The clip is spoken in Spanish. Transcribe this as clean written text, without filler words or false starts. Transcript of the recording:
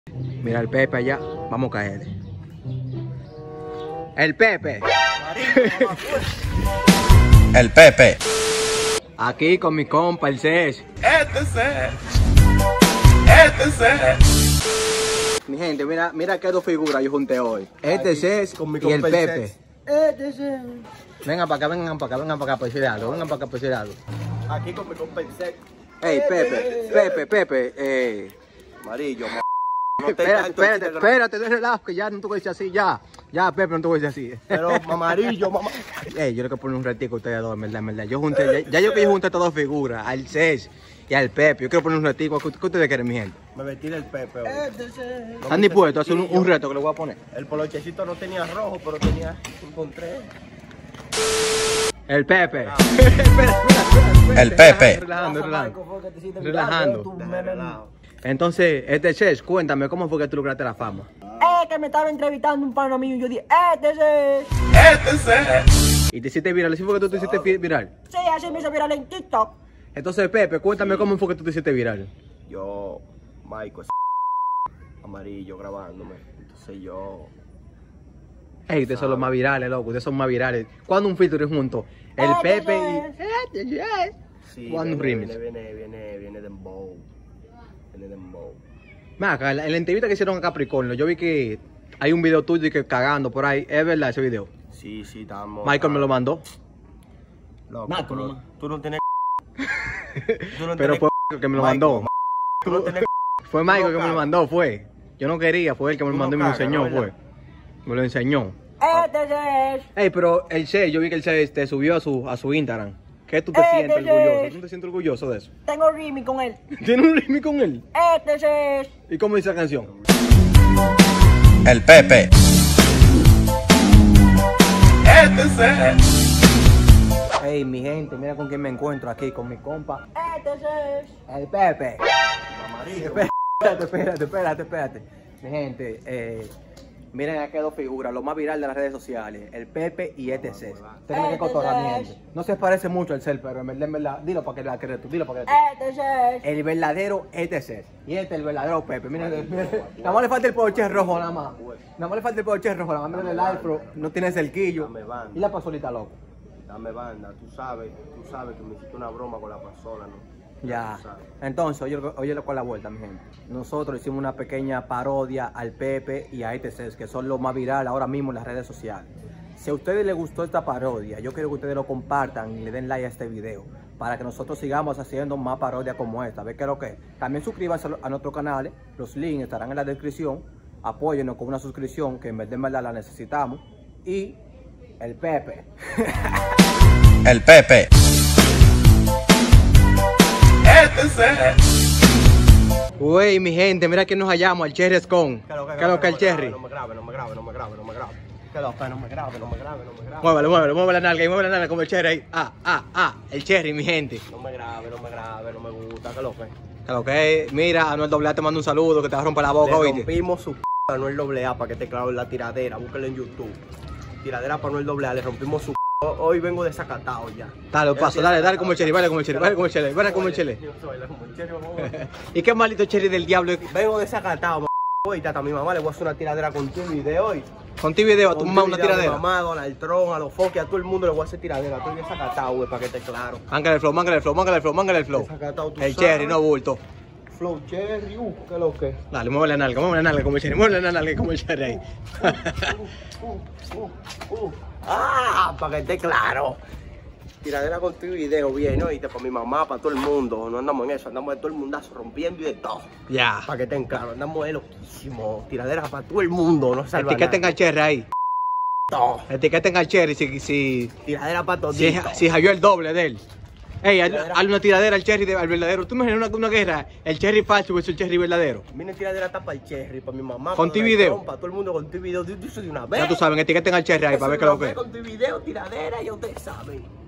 Mira el Pepe allá, vamos a caer. El Pepe. El Pepe. Aquí con mi compa, el Cés. Mi gente, mira qué dos figuras yo junté hoy. Este Cés y el Pepe. Vengan para acá, para decir algo. Vengan para acá para decir algo. Aquí con mi compa el Cés. Ey, Pepe. Amarillo, no te Espérate, de relajo, que ya no te voy a decir así, ya, Pepe, no te voy a decir así. Pero amarillo, mamá. Ey, yo le quiero poner un ratico a ustedes dos, en verdad. Yo junté, ya yo junté estas dos figuras, al Cés y al Pepe. Yo quiero poner un ratico. ¿Qué ustedes quieren, mi gente? Me metí del Pepe hoy. ¿Están dispuestos a hacer un reto que le voy a poner? El polochecito no tenía rojo, pero tenía, encontré. El Pepe. El Pepe. Relajando. Entonces, Cés, cuéntame, ¿cómo fue que tú lograste la fama? Que me estaba entrevistando un pana mío y yo dije, ¿Y te hiciste viral? ¿Sí fue que tú te hiciste viral? Sí, así me hizo viral en TikTok. Entonces, Pepe, cuéntame cómo fue que tú te hiciste viral. Yo, Michael, amarillo grabándome. Entonces yo... Ey, ustedes son los más virales, loco. Ustedes son más virales. ¿Cuándo un featuring junto? El Pepe y... Sí, ¿Cuándo un remix? Viene Dembow. Acá, en la entrevista que hicieron a Capricornio, yo vi que hay un video tuyo que cagando por ahí. ¿Es verdad ese video? Sí, estamos... Michael me lo mandó. Loco, Marco, pero nomás. tú no tienes... Pero fue que me lo mandó. Tú no tienes... Fue Michael que me lo mandó, fue. Yo no quería, fue él que me lo mandó y me lo enseñó, fue. Me lo enseñó. Ey, pero el Cés, yo vi que el Cés te subió a su Instagram. ¿Qué tú te sientes orgulloso? ¿Tú te sientes orgulloso de eso? Tengo remix con él. ¿Tienes un remix con él? Cés. ¿Y cómo dice la canción? El Pepe. Ey, mi gente, mira con quién me encuentro aquí, con mi compa. Cés. El Pepe. Amarillo. Espérate. Mi gente, miren aquí dos figuras, lo más viral de las redes sociales, el Pepe y Cés. Tienen que cotorrar, mi gente. No se parece mucho al Cés, pero en verdad, dilo para que la creas tú, dilo para que la Cés. El verdadero Cés. Y el verdadero Pepe. Miren, nada más le falta el Porsche rojo, nada más. Nada más le falta el Porsche rojo, nada más miren el Alpro, no tiene cerquillo. Dame banda. Y la pasolita, loco. Dame banda, tú sabes que me hiciste una broma con la pasola, ¿no? Ya. Entonces, oye con la vuelta, mi gente. Nosotros hicimos una pequeña parodia al Pepe y a Cés, que son los más virales ahora mismo en las redes sociales. Si a ustedes les gustó esta parodia, yo quiero que ustedes lo compartan y le den like a este video para que nosotros sigamos haciendo más parodias como esta. ¿Ves qué es lo que es? También suscríbanse a nuestros canales, los links estarán en la descripción. Apóyennos con una suscripción que en verdad la necesitamos. Y el Pepe. El Pepe. Uy, mi gente, mira que nos hallamos, al Cherry Scone. ¿Qué es lo que es el Cherry? No me grabe. Que no me grabe. Mueve la nalga como el Cherry ahí. El Cherry, mi gente. No me grabe, no me gusta, que lo que. Claro que mira, Anuel AA te manda un saludo que te va a romper la boca, Le oíste. rompimos su a Anuel AA para que te clave la tiradera, búsquelo en YouTube. Tiradera para Anuel AA, le rompimos su hoy vengo desacatado ya. Dale, paso, dale como el Cherry, vale como el Cherry, vale como el Cherry. ¿Y qué maldito Cherry del diablo? Vengo desacatado, hoy tata, a mi mamá le voy a hacer una tiradera con tu video hoy. Con tu video, a tu mamá una tiradera. A mi mamá, a Donald Trump, a los Foques, a todo el mundo le voy a hacer tiradera. Estoy desacatado, güey, para que esté claro. Mángale el flow. Desacatado, tú El sabes. Cherry, no bulto. Flow Cherry, ¿qué lo que? Dale, mueve la nalga como el Cherry, mueve la nalga como el Cherry ahí. Para que esté claro. Tiradera con tu video, bien, ¿no? Y para mi mamá, para todo el mundo. No andamos en eso, andamos de todo el mundazo, rompiendo y de todo. Ya. Para que estén claros, andamos de loquísimo. Tiradera para todo el mundo, no salva Etiqueten al Cherry ahí. todo. Etiqueten al Cherry si Tiradera para todo. si halló el doble de él. Ey, hazle una tiradera al Cherry al verdadero. ¿Tú me imaginas una guerra? El Cherry falso versus el Cherry verdadero. Viene tiradera hasta para el Cherry, para mi mamá. Con para tu video. Para todo el mundo con tu video. Yo soy de una vez. Ya tú sabes, etiqueten al Cherry ahí para ver qué es lo que es. Con tu video, tiradera, ya ustedes saben.